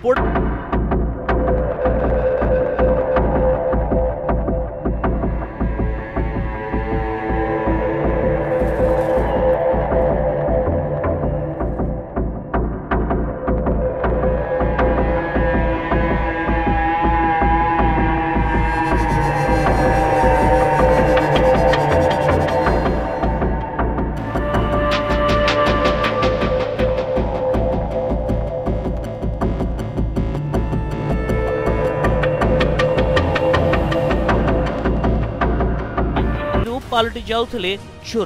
पालटि जाउथले चोर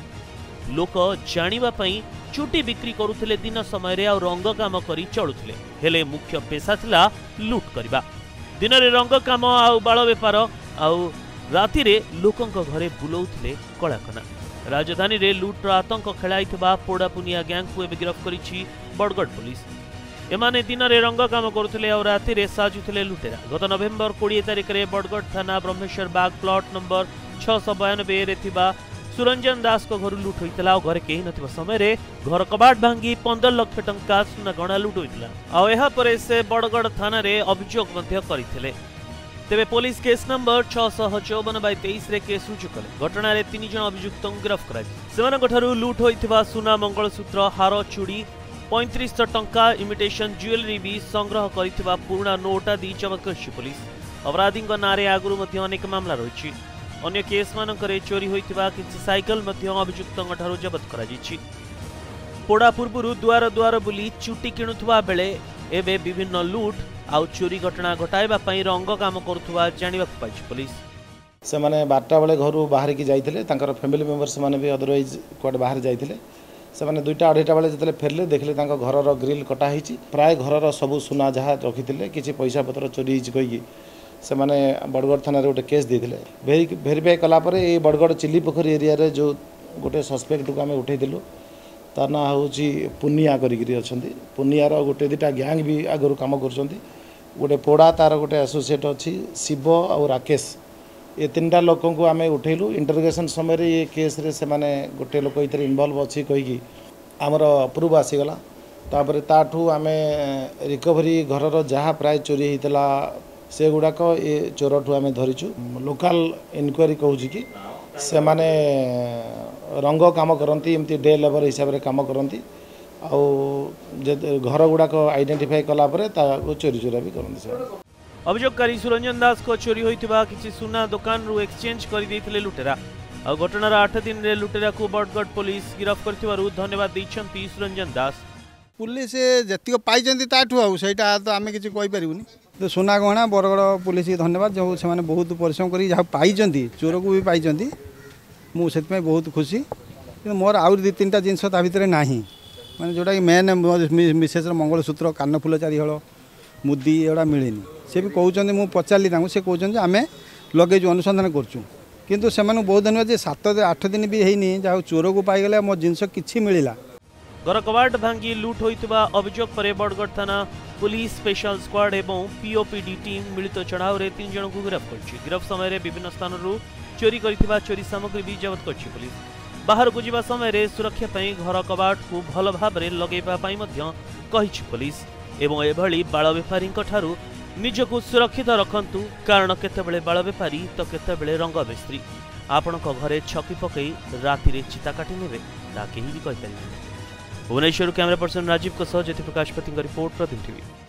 लोक जानिबा पई चुटी बिक्री करुथले दिन समय रे आ रंग काम करी चलुथले हेले मुख्य पेशा थिला लूट करबा दिन रे रंग काम आ बाल बेपार आ राति रे लोकंक घरे बुलौथले कलाकना राजधानी रे लूट आतंक खेलाइथबा पोड़ा पुनिया गैंग को गिरफ्त करिछि बड़गड़ पुलिस एमाने दिन रे रंग काम करुथले आ राति रे साजुथले लुटेरा गत नवेम्बर 20 तारिख रे बड़गड़ थाना ब्रह्मेश्वर बाग प्लॉट नंबर 692 रे थिबा सुरंजन दास को घर लूट होइतला और घरे केही नथिबा समय रे घर कबाट भांगी 15 लाख टंका सुना गणा लूट होइतला आ एहा परे से बड़गड़ थाना रे अभियोग मध्य करिथिले तेबे पुलिस केस नंबर 654/23 रे केस रुजु कले घटना रे 3 जण अभियुक्त गिरफ्त करा सेमानक ठारु लूट होइथिबा सुना मंगलसूत्र हार चूड़ी 3500 टंका इमिटेशन ज्वेलरी भी संग्रह करिथिबा पुराना नोट आदि जब्त करछि पुलिस अपराधीक नारे आगुरु मध्य अनेक मामला रहिछि अन्य केस मानकरे चोरी होइथिबा किछि साइकल मध्य अभियुक्तଙ୍କ ठारु जब्त करा जिछि पोड़ा पूर्वरु द्वार द्वार बुली चुटी किणुथबा बेले एबे विभिन्न लूट आ चोरी घटना घटाइबा पई रंग काम करुथबा जानिबा पाइछि पुलिस से माने 12टा बेले घरु बाहर की जाइथिले तांकर फैमिली मेंबर्स माने भी अदरवाइज कोड बाहर जाइथिले से माने 2टा 2:30 बेले जतले फेरले देखले तांकर घरर ग्रिल कटा हिछि प्राय घरर सब सुना जहा रखिथिले किछि पैसा पत्र चोरी हिछि कहि से माने बड़गड़ थाना रे गोटे केस देथिले वेरीफाई कला परे ए बड़गड़ चिल्ली पोखरी एरिया रे जो गोटे सस्पेक्ट को आमे उठैदिलु तार ना होची पुनिया करिगिरी अछंती पुनिया रो गोटे दिटा गैंग भी आगरु काम करछंती गोटे पोड़ा तार गोटे एसोसिएट अछि शिव और राकेश ए 3टा लोकों को आमे उठैलु इंटरोगेशन समय रे ये केस रे से माने गोटे लोक इतरे इन्वॉल्व अछि कहिकी हमर अप्रूव आसी गला तापर ताठू आमे रिकवरी घरर जहा प्राय चोरी हितला से गुड़ाक ये चोर ठू आम धरीचु लोकल इनक्वारी कहूँ कि से माने रंग काम करती एमती डे लेबर हिसाब से काम करती घर गुड़ाक आइडेंटिफाई कलापर चोरी चोरा भी करती अभियोगकारी सुरंजन दास को चोरी होइतिबा किछि सुना दुकान रु एक्सचेंज करि दैथिले लुटेरा आ घटनार 8 दिन रे लुटेरा को बड़गड़ पुलिस गिरफ्त करथिबारु धन्यवाद दैछंती सुरंजन दास पुलिस जतिक पाइछंती ताठू आ सेटा तो आमे किछि कहि परिबुनी तो सुना गहना बरगड़ पुलिस की धन्यवाद जो से बहुत परिश्रम कर पाई चोर को भी पाई मुझे बहुत खुशी कि मोर आउर 2-3टा जिनस भितर ना माने जोटा कि मेन मिसेस मंगलसूत्र कानफुल 4 हल मुदी एगुड़ा मिलनी से भी कहते मुझे पचारि से कहते आम लगे अनुसंधान करूँ किंतु से बहुत धन्यवाद 7-8 दिन भी है जहाँ चोर को पाईगले मो जिनस कि मिलला घर कबाट भांगी लूट होइतिबा अभियोग पर बड़गड़ थाना पुलिस स्पेशल स्क्वाड एवं पीओपीडी टीम मिलित चढ़ाव रे 3 जन को गिरफ्त करछि गिरफ्त समय रे विभिन्न स्थान रु चोरी करितिबा चोरी सामग्री भी जब्त करछि पुलिस बाहर को जीवा समय रे सुरक्षा पई घर कबाट को भल भाव रे लगेबा पई मध्य कहिछि पुलिस एवं एभली बाल बेपारी ठारू निजको सुरक्षित रखंतु कारण केतेबेले बाल बेपारी तो केतेबेले रंग बेस्त्री आपणक घरे छकी पकई राति रे चिता काटी नेबे ता केही भी कहि परिबे भुवनेश्वर कैमरा पर्सन राजीव को सह ज्योति प्रकाश पति रिपोर्ट प्रतिदिन टीवी।